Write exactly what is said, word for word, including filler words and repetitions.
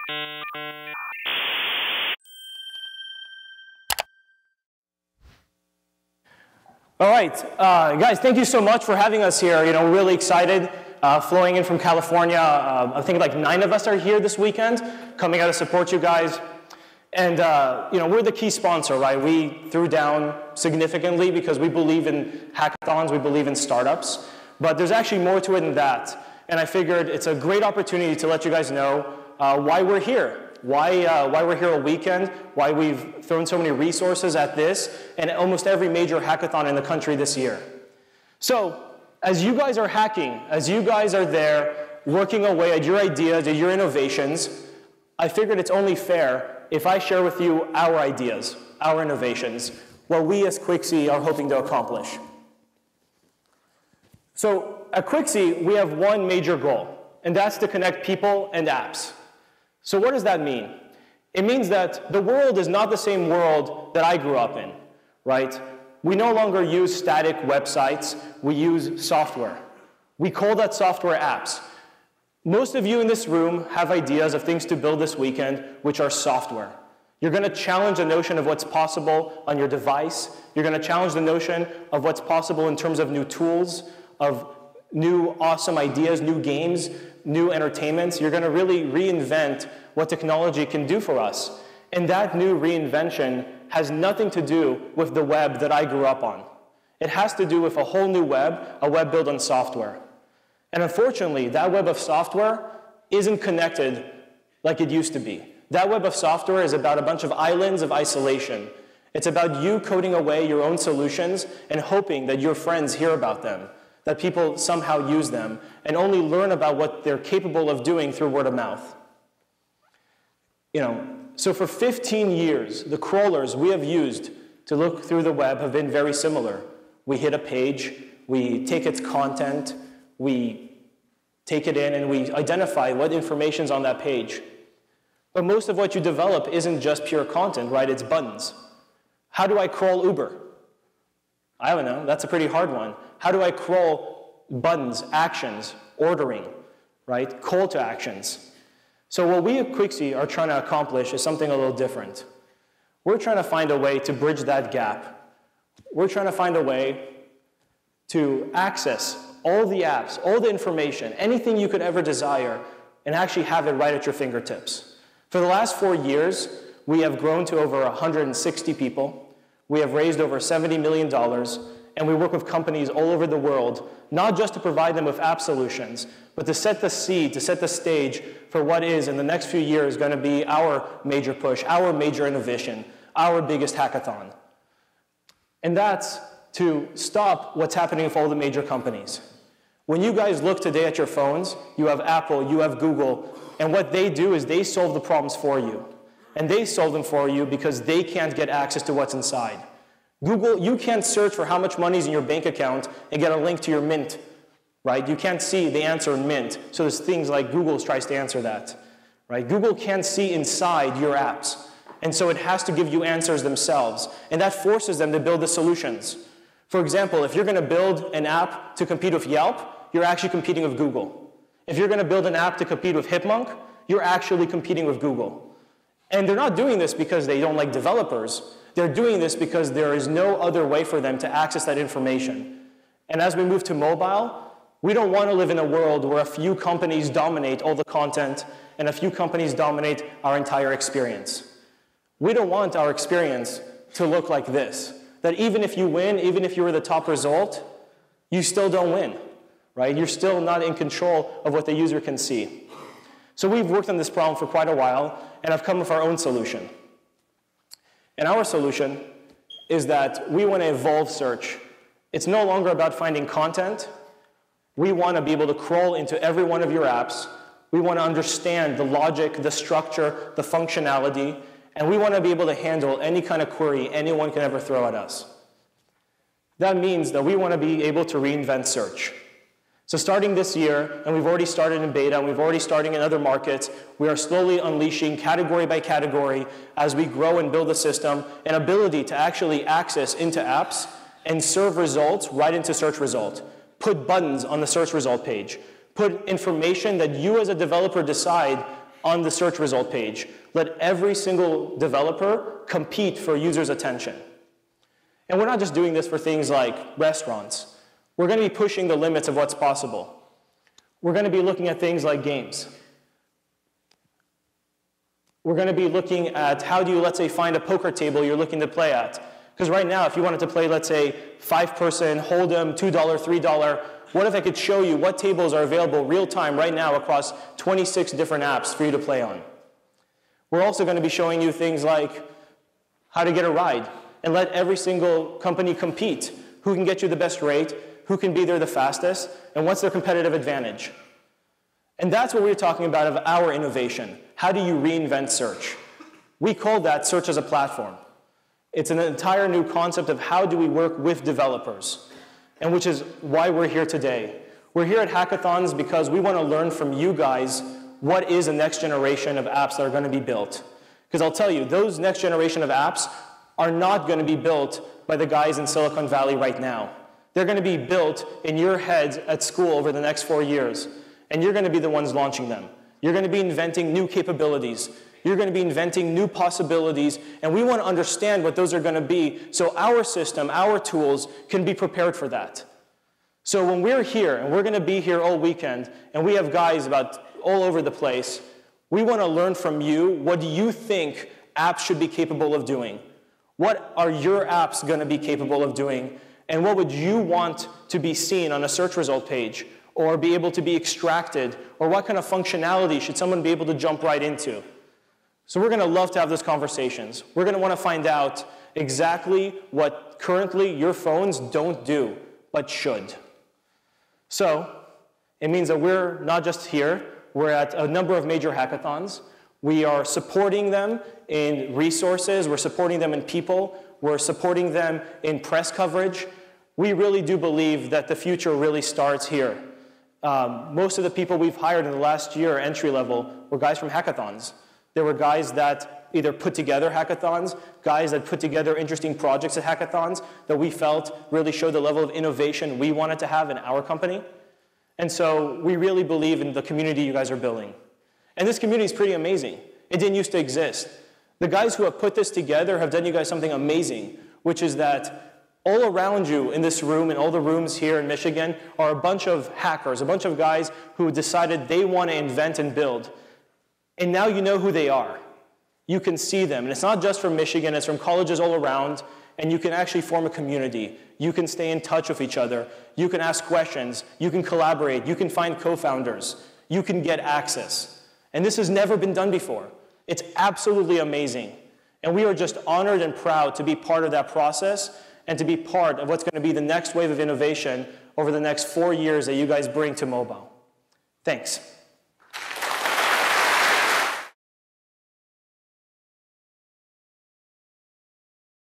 All right, uh, guys, thank you so much for having us here. You know, we're really excited, uh, flowing in from California. Uh, I think like nine of us are here this weekend, coming out to support you guys. And, uh, you know, we're the key sponsor, right? We threw down significantly because we believe in hackathons, we believe in startups. But there's actually more to it than that. And I figured it's a great opportunity to let you guys know uh, why we're here. Why, uh, why we're here a weekend, why we've thrown so many resources at this, and almost every major hackathon in the country this year. So, as you guys are hacking, as you guys are there working away at your ideas, at your innovations, I figured it's only fair if I share with you our ideas, our innovations, what we as Quixey are hoping to accomplish. So, at Quixey, we have one major goal, and that's to connect people and apps. So what does that mean? It means that the world is not the same world that I grew up in, right? We no longer use static websites, we use software. We call that software apps. Most of you in this room have ideas of things to build this weekend, which are software. You're going to challenge the notion of what's possible on your device. You're going to challenge the notion of what's possible in terms of new tools, of new awesome ideas, new games, new entertainments. You're going to really reinvent what technology can do for us. And that new reinvention has nothing to do with the web that I grew up on. It has to do with a whole new web, a web built on software. And unfortunately, that web of software isn't connected like it used to be. That web of software is about a bunch of islands of isolation. It's about you coding away your own solutions and hoping that your friends hear about them, that people somehow use them, and only learn about what they're capable of doing through word of mouth. You know, so for fifteen years, the crawlers we have used to look through the web have been very similar. We hit a page, we take its content, we take it in, and we identify what information's on that page. But most of what you develop isn't just pure content, right? It's buttons. How do I crawl Uber? I don't know, that's a pretty hard one. How do I crawl buttons, actions, ordering, right? Call to actions. So what we at Quixey are trying to accomplish is something a little different. We're trying to find a way to bridge that gap. We're trying to find a way to access all the apps, all the information, anything you could ever desire, and actually have it right at your fingertips. For the last four years, we have grown to over one hundred sixty people. We have raised over seventy million dollars. And we work with companies all over the world, not just to provide them with app solutions, but to set the seed, to set the stage for what is, in the next few years, going to be our major push, our major innovation, our biggest hackathon. And that's to stop what's happening with all the major companies. When you guys look today at your phones, you have Apple, you have Google, and what they do is they solve the problems for you. And they solve them for you because they can't get access to what's inside. Google, you can't search for how much money is in your bank account and get a link to your Mint, right? You can't see the answer in Mint. So there's things like Google tries to answer that, right? Google can't see inside your apps. And so it has to give you answers themselves. And that forces them to build the solutions. For example, if you're going to build an app to compete with Yelp, you're actually competing with Google. If you're going to build an app to compete with Hipmunk, you're actually competing with Google. And they're not doing this because they don't like developers. They're doing this because there is no other way for them to access that information. And as we move to mobile, we don't want to live in a world where a few companies dominate all the content and a few companies dominate our entire experience. We don't want our experience to look like this, that even if you win, even if you were the top result, you still don't win, right? You're still not in control of what the user can see. So we've worked on this problem for quite a while, and have come with our own solution. And our solution is that we want to evolve search. It's no longer about finding content. We want to be able to crawl into every one of your apps. We want to understand the logic, the structure, the functionality, and we want to be able to handle any kind of query anyone can ever throw at us. That means that we want to be able to reinvent search. So starting this year, and we've already started in beta, and we've already started in other markets, we are slowly unleashing category by category as we grow and build the system, an ability to actually access into apps and serve results right into search result. Put buttons on the search result page. Put information that you as a developer decide on the search result page. Let every single developer compete for users' attention. And we're not just doing this for things like restaurants. We're going to be pushing the limits of what's possible. We're going to be looking at things like games. We're going to be looking at how do you, let's say, find a poker table you're looking to play at. Because right now, if you wanted to play, let's say, five-person, Hold'em, two dollar, three dollar, what if I could show you what tables are available real-time right now across twenty-six different apps for you to play on? We're also going to be showing you things like how to get a ride and let every single company compete. Who can get you the best rate, who can be there the fastest, and what's their competitive advantage? And that's what we're talking about of our innovation. How do you reinvent search? We call that search as a platform. It's an entire new concept of how do we work with developers, and which is why we're here today. We're here at hackathons because we want to learn from you guys what is the next generation of apps that are going to be built. Because I'll tell you, those next generation of apps are not going to be built by the guys in Silicon Valley right now. They're going to be built in your heads at school over the next four years, and you're going to be the ones launching them. You're going to be inventing new capabilities. You're going to be inventing new possibilities, and we want to understand what those are going to be so our system, our tools, can be prepared for that. So when we're here, and we're going to be here all weekend, and we have guys about all over the place, we want to learn from you, what do you think apps should be capable of doing? What are your apps going to be capable of doing? And what would you want to be seen on a search result page, or be able to be extracted, or what kind of functionality should someone be able to jump right into? So we're going to love to have those conversations. We're going to want to find out exactly what currently your phones don't do, but should. So it means that we're not just here. We're at a number of major hackathons. We are supporting them in resources. We're supporting them in people. We're supporting them in press coverage. We really do believe that the future really starts here. Um, most of the people we've hired in the last year, entry level, were guys from hackathons. There were guys that either put together hackathons, guys that put together interesting projects at hackathons that we felt really showed the level of innovation we wanted to have in our company. And so we really believe in the community you guys are building. And this community is pretty amazing. It didn't used to exist. The guys who have put this together have done you guys something amazing, which is that all around you in this room and all the rooms here in Michigan are a bunch of hackers, a bunch of guys who decided they want to invent and build. And now you know who they are. You can see them. And it's not just from Michigan, it's from colleges all around, and you can actually form a community. You can stay in touch with each other. You can ask questions. You can collaborate. You can find co-founders. You can get access. And this has never been done before. It's absolutely amazing. And we are just honored and proud to be part of that process and to be part of what's going to be the next wave of innovation over the next four years that you guys bring to mobile. Thanks.